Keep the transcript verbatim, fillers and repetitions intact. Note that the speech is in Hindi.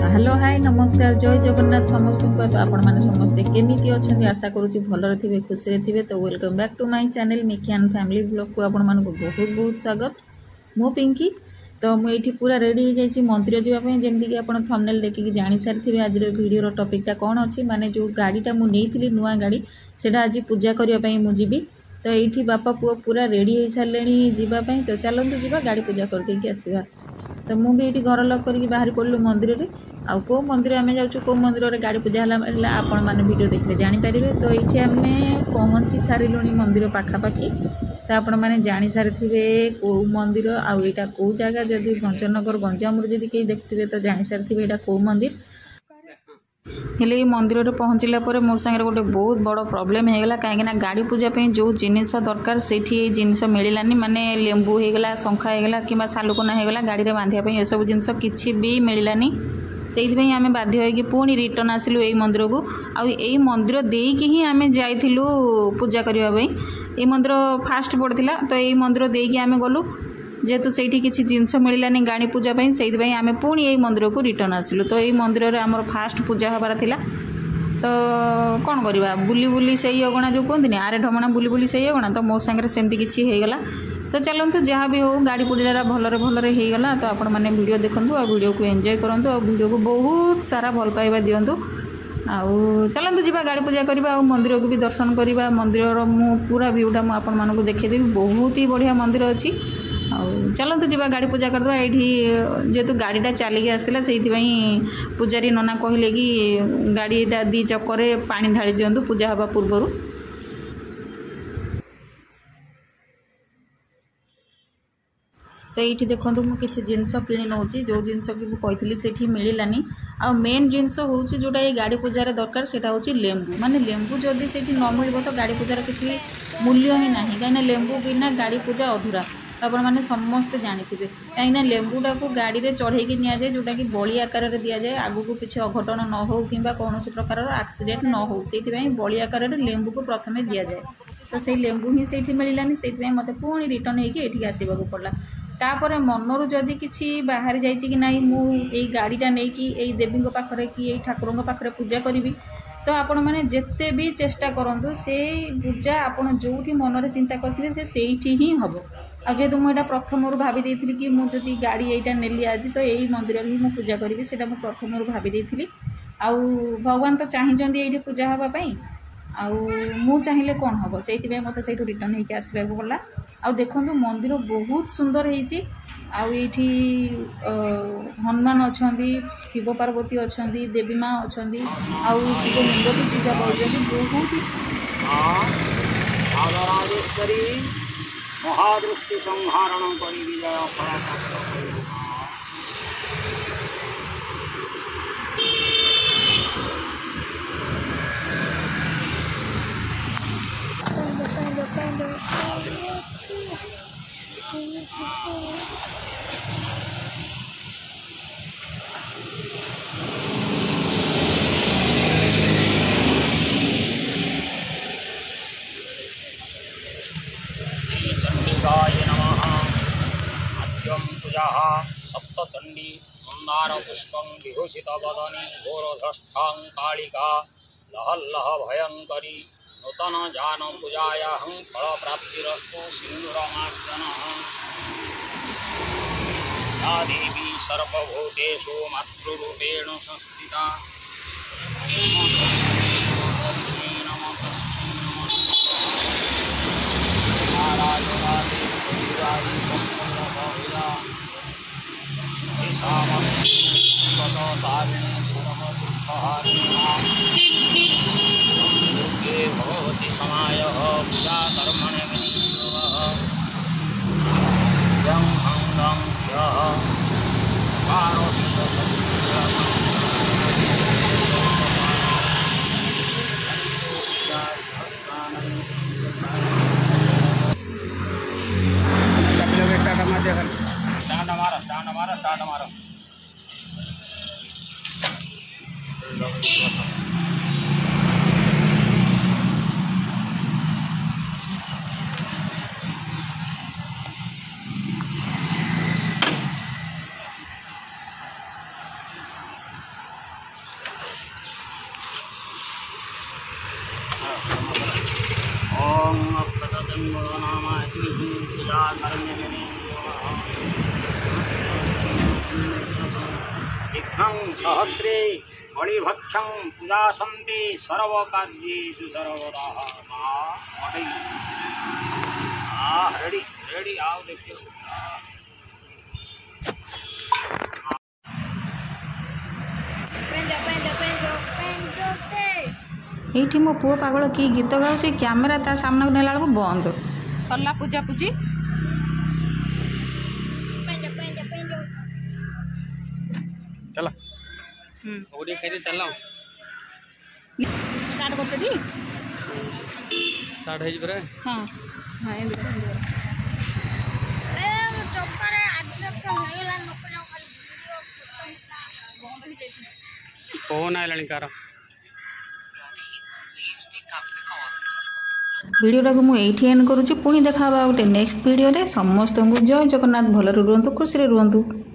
हेलो हाय नमस्कार जय जगन्नाथ समस्त को आपण मैंने समस्ते केमिति अच्छे आशा करुँची भलरे थे खुशी थे। तो welcome back to my channel Mickey and family vlog को आपण मानक बहुत बहुत स्वागत। मु पिंकी तो मुझे पूरा रेडी हो जाइए मंदिर जावाई जमीक आप थंबनेल देखिए जानी सारी आज वीडियो टॉपिकटा कौन अच्छी माने जो गाड़ीटा मुझे नुआ गाड़ी से आज पूजा करने मुझी तो ये बापा पुओ पूरा रेडी हो सारे जीवाई तो चलते जी गाड़ी पूजा कर देकी आसवा। तो मुझे ये घर लक करके बाहर पड़लु मंदिर में आउ कौ मंदिर आम जाऊँ कौ मंदिर में गाड़ी पूजा है आपण मैंने वीडियो देखते जानीपर। तो ये आम पहुँची सारूँ मंदिर पाखापाखि तो आपण मैंने जानी सारी कौ मंदिर आउ यहाँ कौ जगह जदि भंजनगर गंजाम जदि कहीं देखते तो जानी सारी यहाँ कौ मंदिर हेले मंदिर में पहुँचला मो सागर गोटे बहुत बड़ प्रोब्लेम होगा कहीं गाड़ी पूजा जो जिनिस दरकार से जिनिस मिलानी माने लेंबू होगला शंखा होगला कि सालुकना होगला गाड़ी में बांधा ये सब जिनस किसी भी मिलानी से आम बाध्य होगी पुणी रिटर्न आसिलु यही मंदिर को आउ यही मंदिर देकी ही आम जाइलु पूजा करने ये मंदिर फास्ट पड़ता तो यही मंदिर देकी आम गलु जेहेतु से किसी जिनस मिलानी गाड़ी पूजापी से आम पुणी यही मंदिर को रिटर्न आसिलु। तो यही मंदिर में आमर फास्ट पूजा हबार थिला तो कौन करवा बुली बुली से अगणा जो कहते आरे ढमणा बुली बुली से अगणा तो मो सागर सेमती किसी होगला। तो चलतु जहाँ भी हो गाड़ी पूजा भलरे भलरे होगला। तो आपण मैंने वीडियो देखूँ आ वीडियो को एंजॉय करूँ आ वीडियो को बहुत सारा भल पाइबा दिंतु आउ चलतु जी गाड़ी पूजा करवा आ मंदिर को भी दर्शन करवा। मंदिर मु पूरा व्यूटा मुझे आपण मानक देखदेवी बहुत ही बढ़िया मंदिर अच्छी आउ चलतु जी गाड़ी पूजा करदे ये जेहेतु गाड़ीटा चलिकी आसला से पूजारी नना कहले कि गाड़ीटा दी चक्कर पानी ढाली दिंतु पूजा हवा पूर्वर। तो ये देखो मुझे जिनस कि नौची जो जिनस कि मुझे से मिलानी आ मेन जिनस हूँ जोटा ये गाड़ी पूजार दरकार से हूँ लेंबू माने लेंबू जदि से न मिल तो गाड़ी पूजार किसी मूल्य ही ना कहीं लेंबू बिना गाड़ी पूजा अधूरा आपण मैंने समस्ते जानी कहीं लेंबूटा को गाड़ी में चढ़ेकी नि जाए जोटा कि बड़ी आकार में दि जाए आगू को किसी अघटन न हो कि कौन प्रकार एक्सीडेंट न हो से बड़ी आकार में लेंबू को प्रथम दि जाए। तो से लेंबू ही से मिलानी से मत पुणी रिटर्न होगी आसवाक पड़ा तापर मनरू जदि किसी बाहर जाइए कि नाई मुझे गाड़ीटा नहीं कि यही देवी पाखे कि यही ठाकुर पाखे पूजा करी तो आपण मैंने जिते भी चेष्टा करूँ से पूजा आपड़ जो मन चिंता करेंगे से सही ही हम आ जेहेतु मुझे प्रथम भावी कि मुझे गाड़ी यहाँ नेली आज तो यही मंदिर ही मुझे पूजा करी से प्रथम भावी आउ भगवान तो चाहिए ये पूजा हाँपाई आउ मु चाहिए कौन हम से मत से रिटर्न होकर आसवाक पड़ा। आ देखो मंदिर बहुत सुंदर होती आठी हनुमान अच्छा शिव पार्वती अच्छा देवी माँ अच्छा आउ शिव लिंग भी पूजा कर बहुत ही महादृष्टि संहारण करी विजय सप्तचंडी मंदार पुष्पं विभूषित वदनी घोरधष्ठां कालिका लहल्लह भयंकरी नूतन जान पूजायां फल प्राप्तिरस्तु सिंदूरमार्जनः या देवी सर्वभूतेषु मातृरूपेण संस्थिता भगवती समाय पूजा कर्मणे स्टार्ट हमारा स्टार्ट हमारा स्टार्ट हमारा सहस्रे बलिभक्षं पूजा सन्ति सर्वकार्येषु सर्वदा रेडी रेडी आओ देखियो ये मो पुओ पागल कि गीत गाँचे कैमेरा ता सामना नेला बेलू बंद सरला पूजा पूजी चला ओडी खाई चल स्टार्ट कर स्टार्ट है परे हाँ हाँ फोन आइला कार वीडियोटा को मुझे एंड करुँची पुणी देखा गोटे नेक्स्ट वीडियो रे समस्त को जय जगन्नाथ भल रुहतु खुशी रुहतु।